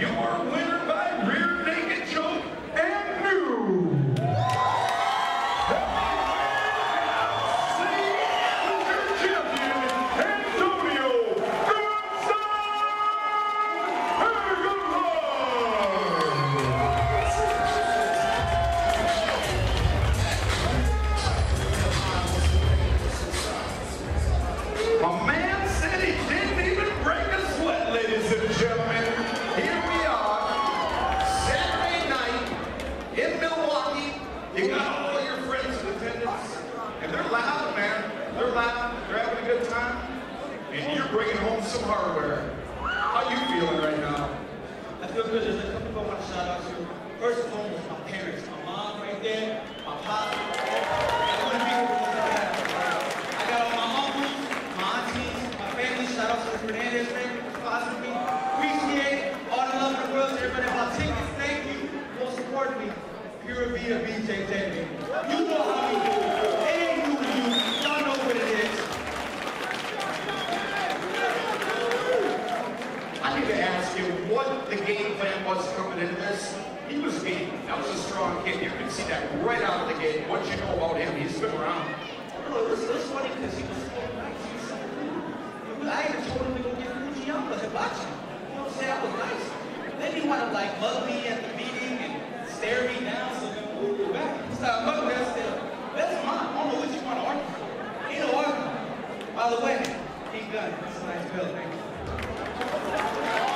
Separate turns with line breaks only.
your winner by rear naked choke and new. My man said he didn't even break a sweat, ladies and gentlemen. Here we are, Saturday night in Milwaukee. You got all your friends in attendance, and they're loud, man. They're loud, they're having a good time, and you're bringing home some hardware. How you feeling right now?
I feel good. There's a couple people I want to shout out to. First and foremost, my parents. My mom right there, my pop. I want to be able to look at that. I got all my uncles, my aunties, my family. Shout out to the Fernandez family for sponsoring me. Appreciate all the love in the world to everybody about tickets. Thank you for supporting me. Pure Vida BJJ. You know how we do. It ain't new to you. Y'all know what it is.
I need to ask you what the game plan was coming into this. He was game. That was a strong kid. You can see that right out of the gate. What you know about him? He's been around.
No, it was funny because he was so nice. He was so cool. I even told him to go get Fujiyama Hibachi. You know what I'm saying? I was nice. Then he wanted to like mug me at the meeting and stare me down. So then we moved back. He started mugging me. I said, that's mine. I don't know what you want to argue for. Ain't no argument. By the way, King Gun, it's a nice bill, thank you.